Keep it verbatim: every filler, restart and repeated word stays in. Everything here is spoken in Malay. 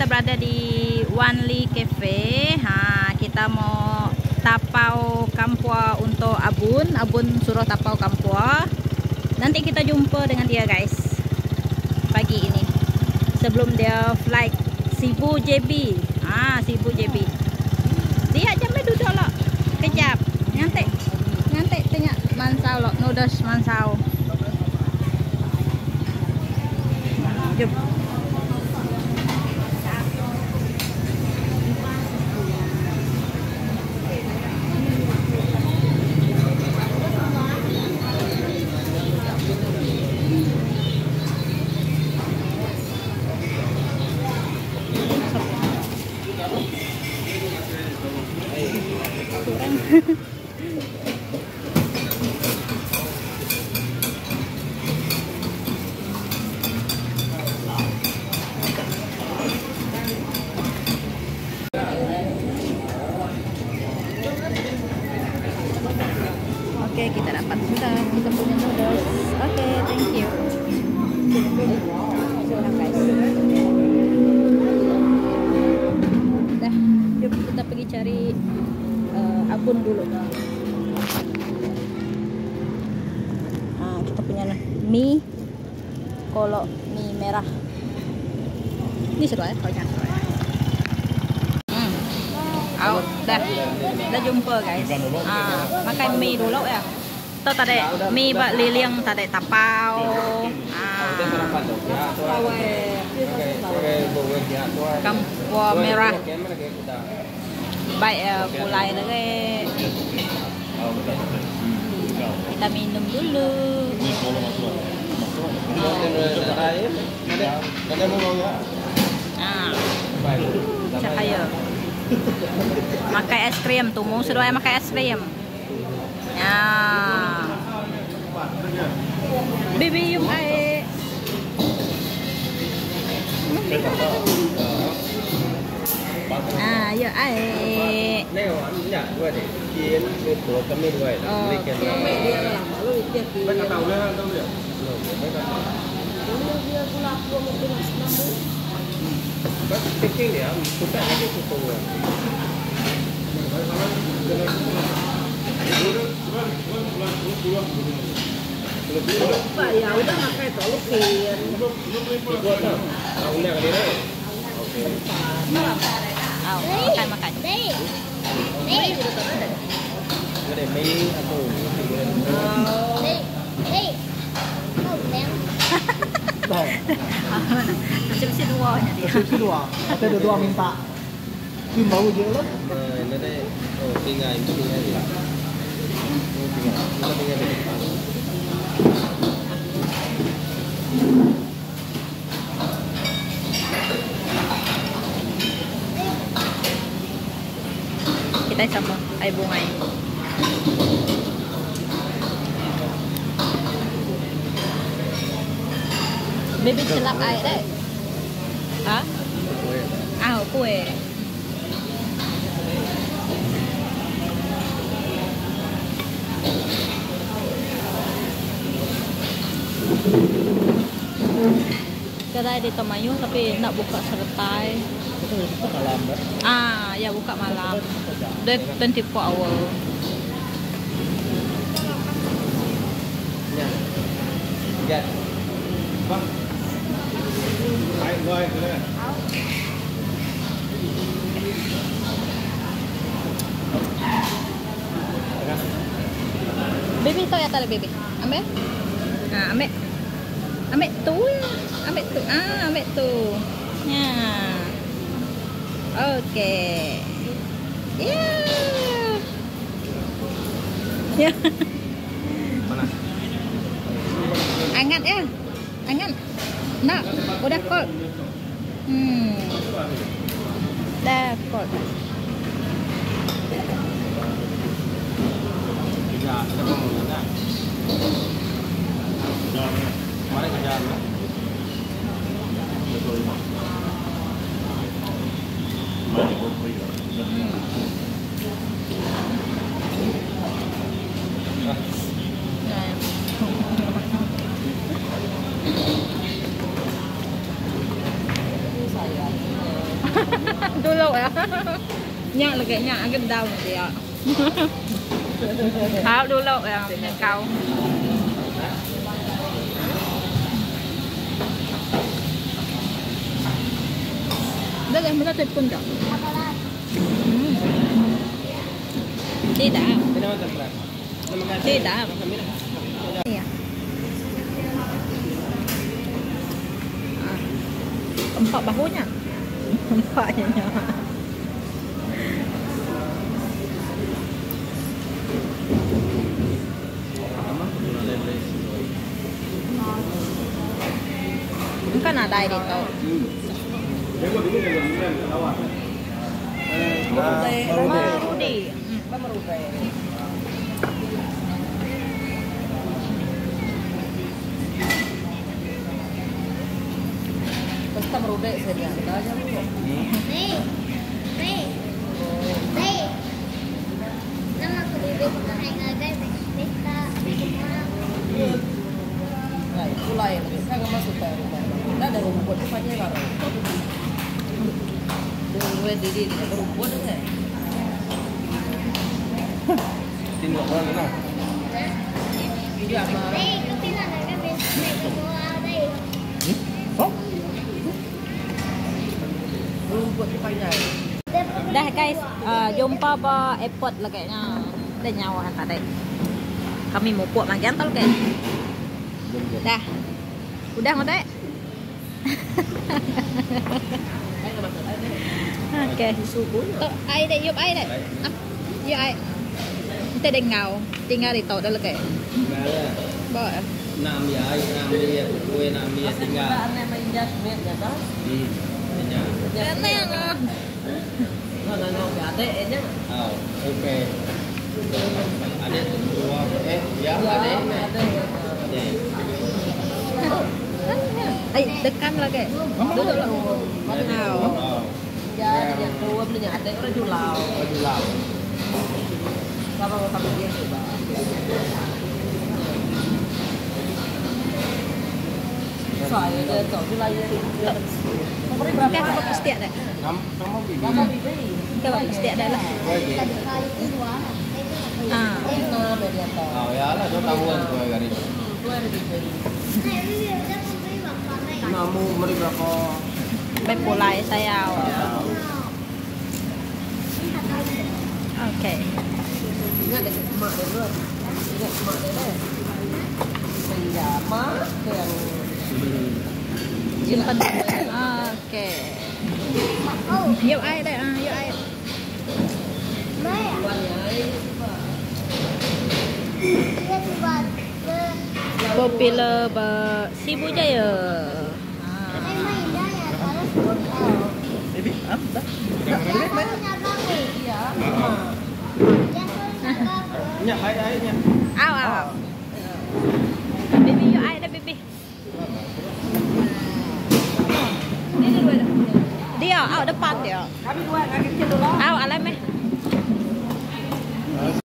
berada di Wanli Cafe. Ha, kita mau tapau kampua untuk Abun. Abun suruh tapau kampua. Nanti kita jumpa dengan dia guys pagi ini sebelum dia flight Cebu J B. Ah, Cebu J B. Dia jamnya duduk lo. Kejap. Ngantek. Ngantek tanya mansau lo, noodles mansau. Jom. Oke, kita dapat sudah kita punya noodles. Oke, thank you. Sudah guys. Dah, yuk kita pergi cari uh, Abun dulu. Nah, kita punya mie, kolok mie merah. Ini seru ya, banyak. Oh, dah, dah jumpa guys. Ah, makan mie dulu ya. Tuh tadi mie bak liliang tadi tapau. Ah, kampua merah. Baik ya, pulai lagi. Kita minum dulu. Ah, cahaya. Makai es krim tuh, mau sudah makai es krim. Ya. Bibi yung ay. Ah, ya ay. Neo anh nhảด้วยดิกินมีตัวก็ไม่ด้วยไม่กินไม่เดียวหลังลูกเจ็บไม่กระเต่าเลยต้องเดี๋ยวไม่กระเต่าก็ติ๊กติ๊กเดี๋ยวคุณแต่ไม่ได้คุณตัวPak ya udah pakai tolukin. Aku lihat kali ini. Oke. Makan makan. Nih. Nih. Ada mie atau Nih. Nih. Kau lem. Masih dua nya dia. Masih dua. Ada ada dua minta. Kim bau je lah. Nah, ini oh tinggal itu tinggal dia. Oh tinggal. Kita tinggal di depan. Kita sama ay bungay. Baby celak ay deh. Hah? Ah, kue. Kedai di Tomayu tapi nak buka sertai. Itu buka malam kan? Ah, ya buka malam. Dia twenty-four hour. Nha. Dạ. Vâng. Hai người nữa. Baby tahu ya tadi baby. Ambil. Nah, ambil. Ambil tu ya. Ambil tu. Ah, ambil tu. Ya. Okey. Ya. Ya. Mana? Angat ya. Angat. Nak, udah kol. Hmm. Dah kol. Kerja, ada mau ada. Mari kerja. Betul. Nyak lagi nyak agak down dia. Tahu dulu yang yang kau. Dah dah mula telepon dah. Hmm. Tidak. Tidak. Iya. Empat bahunya. Empatnya. Kan ada dito. Marudi. Basta marudi saja. Aja lu. Nih. Nih. Nih. Nama aku di desa Hengagai Desa. Nah, itu lain. Saya nggak masuk ke rumah. Kita ada rumput depannya baru. Gue didi di rumput aja. Tindok orang mana? Iya, mah. Nih, kepila naga Desa Hengagai đây. Oh, Rumput depannya. Dah guys, uh, jumpa ba airport lah kayaknya. Dah nyawa kan tadi. Kami mau buat magian tol kayak. Dah. Udah mau teh? Oke. Tuh, ai deh, yuk ai deh. Ah, yuk ai. Kita ada ngau, tinggal di tol dah lah kayak. Boleh. Nam ya, nam dia, kue nam dia tinggal. Aneh main jasmine ya kan? Hmm. Tinggal. Ini yang Mana nak ada nya? Oh, oke. Ada dua, eh, ya ada, Ada. ada. Ay, dekan lah kayak. Duduk lah. Wow. Oh, Ya, yang dua belinya ada orang jual. oh jual. Sama sama dia coba. Saya dia tahu jual dia. Nomornya berapa? Kita apa pasti ada. Nam, kamu bibi. Berapa bibir? Kita apa pasti ada lah. Kue Ada gitu. kali dua. Ah. Nah, media tahu. Oh ya lah, dua tahun kue garis. Dua ada bibir. Nah, ini dia udah membeli makan nih. Namu beri berapa? Bepulai saya. Oke. Ingat deh emak dia dulu. Ingat emak dia deh. Pinjama ke yang Simpan. Oke. Oh, Yuk ai deh, ah, yuk ai. Mai. tuannya ini coba. Dia coba ke Popular ba Sibu Jaya. Mai main dah ya kalau oh. baby, ah, dah. Dia kalau naga ke. Iya. Dia kalau naga ke. Nya, hai hai nya. Aw, aw. Baby yuk ai dah baby. Ini dua dah. Dia, aw depan dia. Kami dua ngakit dulu. Aw, alai meh.